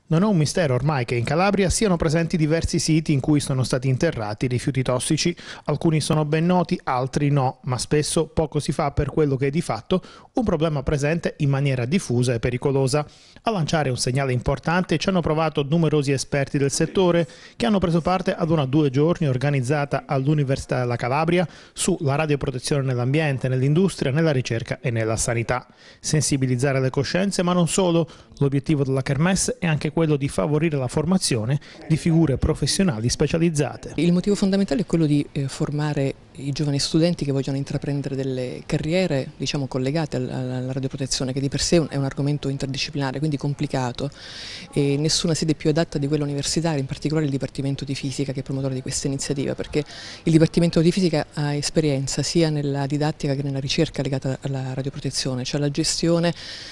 Non è un mistero ormai che in Calabria siano presenti diversi siti in cui sono stati interrati rifiuti tossici. Alcuni sono ben noti, altri no, ma spesso poco si fa per quello che è di fatto un problema presente in maniera diffusa e pericolosa. A lanciare un segnale importante ci hanno provato numerosi esperti del settore che hanno preso parte ad una 2 giorni organizzata all'Università della Calabria sulla radioprotezione nell'ambiente, nell'industria, nella ricerca e nella sanità. Sensibilizzare le coscienze, ma non solo. L'obiettivo della Kermesse è anche quello di favorire la formazione di figure professionali specializzate. Il motivo fondamentale è quello di formare i giovani studenti che vogliono intraprendere delle carriere, diciamo, collegate alla radioprotezione, che di per sé è un argomento interdisciplinare, quindi complicato, e nessuna sede più adatta di quella universitaria, in particolare il Dipartimento di Fisica, che è promotore di questa iniziativa, perché il Dipartimento di Fisica ha esperienza sia nella didattica che nella ricerca legata alla radioprotezione, cioè alla gestione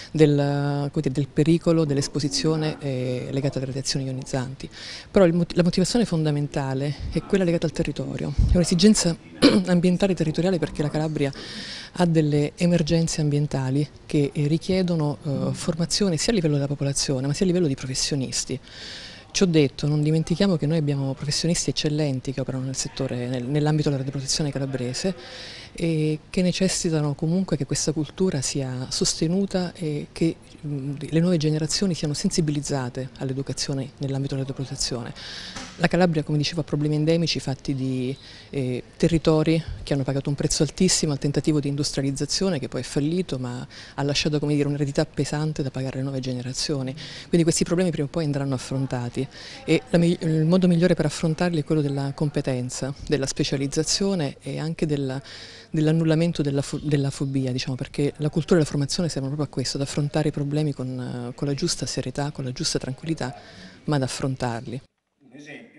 del pericolo, dell'esposizione legata alle radiazioni ionizzanti. Però la motivazione fondamentale è quella legata al territorio, è un'esigenza ambientale e territoriale, perché la Calabria ha delle emergenze ambientali che richiedono formazione sia a livello della popolazione ma sia a livello di professionisti. Ciò detto, non dimentichiamo che noi abbiamo professionisti eccellenti che operano nel settore, nell'ambito della radioprotezione calabrese, e che necessitano comunque che questa cultura sia sostenuta e che le nuove generazioni siano sensibilizzate all'educazione nell'ambito della radioprotezione. La Calabria, come dicevo, ha problemi endemici fatti di territori che hanno pagato un prezzo altissimo al tentativo di industrializzazione, che poi è fallito, ma ha lasciato, come dire, un'eredità pesante da pagare alle nuove generazioni. Quindi questi problemi prima o poi andranno affrontati, e il modo migliore per affrontarli è quello della competenza, della specializzazione e anche dell'annullamento della fobia, diciamo, perché la cultura e la formazione servono proprio a questo, ad affrontare i problemi con la giusta serietà, con la giusta tranquillità, ma ad affrontarli.